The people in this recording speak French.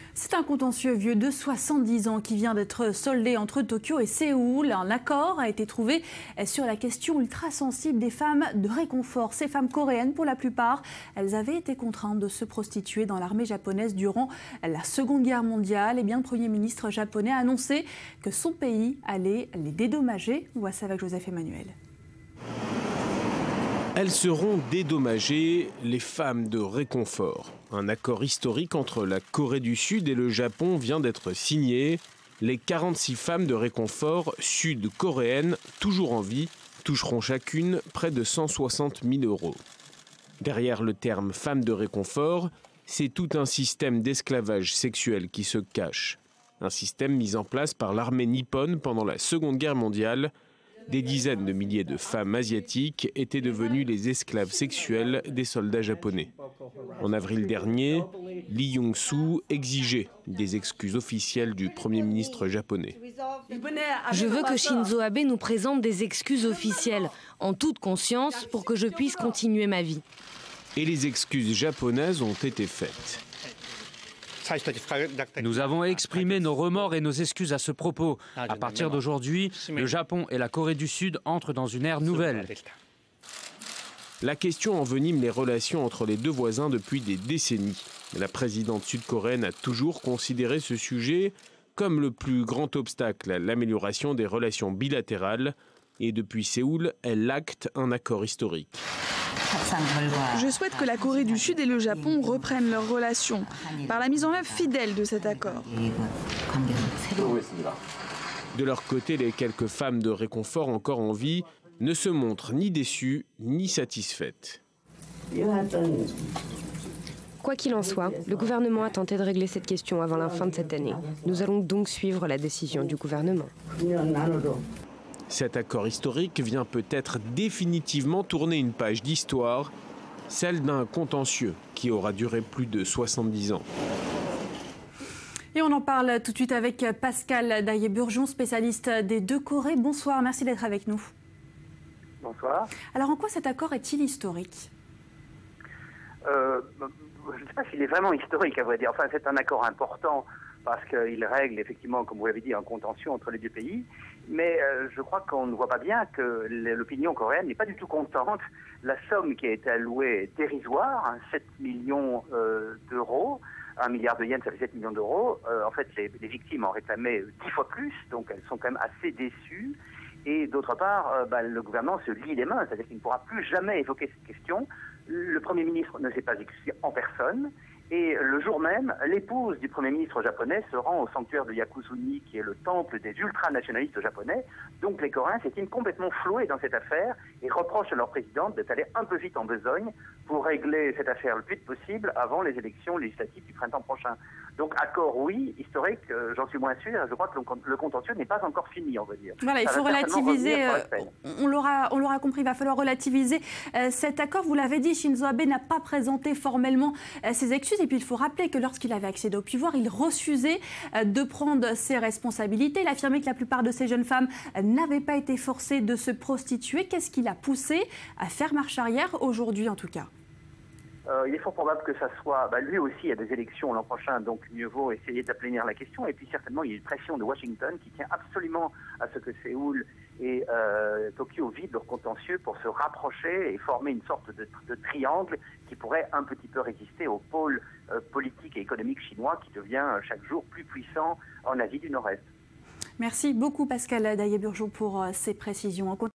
C'est un contentieux vieux de 70 ans qui vient d'être soldé entre Tokyo et Séoul. Un accord a été trouvé sur la question ultra sensible des femmes de réconfort. Ces femmes coréennes, pour la plupart, elles avaient été contraintes de se prostituer dans l'armée japonaise durant la Seconde Guerre mondiale. Et bien, le Premier ministre japonais a annoncé que son pays allait les dédommager. On voit ça avec Joseph Emmanuel. Elles seront dédommagées, les femmes de réconfort. Un accord historique entre la Corée du Sud et le Japon vient d'être signé. Les 46 femmes de réconfort sud-coréennes, toujours en vie, toucheront chacune près de 160 000 €. Derrière le terme femmes de réconfort, c'est tout un système d'esclavage sexuel qui se cache. Un système mis en place par l'armée nippone pendant la Seconde Guerre mondiale. Des dizaines de milliers de femmes asiatiques étaient devenues les esclaves sexuelles des soldats japonais. En avril dernier, Lee Yong-soo exigeait des excuses officielles du Premier ministre japonais. Je veux que Shinzo Abe nous présente des excuses officielles, en toute conscience, pour que je puisse continuer ma vie. Et les excuses japonaises ont été faites. Nous avons exprimé nos remords et nos excuses à ce propos. À partir d'aujourd'hui, le Japon et la Corée du Sud entrent dans une ère nouvelle. La question envenime les relations entre les deux voisins depuis des décennies. La présidente sud-coréenne a toujours considéré ce sujet comme le plus grand obstacle à l'amélioration des relations bilatérales. Et depuis Séoul, elle acte un accord historique. Je souhaite que la Corée du Sud et le Japon reprennent leurs relations par la mise en œuvre fidèle de cet accord. De leur côté, les quelques femmes de réconfort encore en vie ne se montrent ni déçues ni satisfaites. Quoi qu'il en soit, le gouvernement a tenté de régler cette question avant la fin de cette année. Nous allons donc suivre la décision du gouvernement. Cet accord historique vient peut-être définitivement tourner une page d'histoire, celle d'un contentieux qui aura duré plus de 70 ans. Et on en parle tout de suite avec Pascal Daillé-Burgeon, spécialiste des deux Corées. Bonsoir, merci d'être avec nous. Bonsoir. Alors en quoi cet accord est-il historique ? Je ne sais pas s'il est vraiment historique, à vrai dire. Enfin, c'est un accord important parce qu'il règle effectivement, comme vous l'avez dit, un contentieux entre les deux pays. Mais je crois qu'on ne voit pas bien que l'opinion coréenne n'est pas du tout contente. La somme qui a été allouée est dérisoire, 7 millions d'euros. 1 milliard de yens, ça fait 7 millions d'euros. En fait, les victimes en réclamaient 10 fois plus, donc elles sont quand même assez déçues. Et d'autre part, le gouvernement se lie les mains, c'est-à-dire qu'il ne pourra plus jamais évoquer cette question. Le Premier ministre ne s'est pas excusé en personne. Et le jour même, l'épouse du Premier ministre japonais se rend au sanctuaire de Yakusuni, qui est le temple des ultranationalistes japonais. Donc les Coréens s'estiment complètement floués dans cette affaire et reprochent à leur présidente d'être allée un peu vite en besogne pour régler cette affaire le plus vite possible avant les élections législatives du printemps prochain. Donc accord oui, historique, j'en suis moins sûr. Je crois que le contentieux n'est pas encore fini, on va dire. Voilà, il faut relativiser, on l'aura compris, il va falloir relativiser cet accord. Vous l'avez dit, Shinzo Abe n'a pas présenté formellement ses excuses. Et puis il faut rappeler que lorsqu'il avait accédé au pouvoir, il refusait de prendre ses responsabilités. Il affirmait que la plupart de ces jeunes femmes n'avaient pas été forcées de se prostituer. Qu'est-ce qui l'a poussé à faire marche arrière aujourd'hui en tout cas ? Il est fort probable que ça soit... lui aussi, il y a des élections l'an prochain, donc mieux vaut essayer d'aplanir la question. Et puis certainement, il y a une pression de Washington qui tient absolument à ce que Séoul et Tokyo vident leur contentieux pour se rapprocher et former une sorte de triangle qui pourrait un petit peu résister au pôle politique et économique chinois qui devient chaque jour plus puissant en Asie du Nord-Est. Merci beaucoup Pascal Daillé-Burgeon pour ces précisions.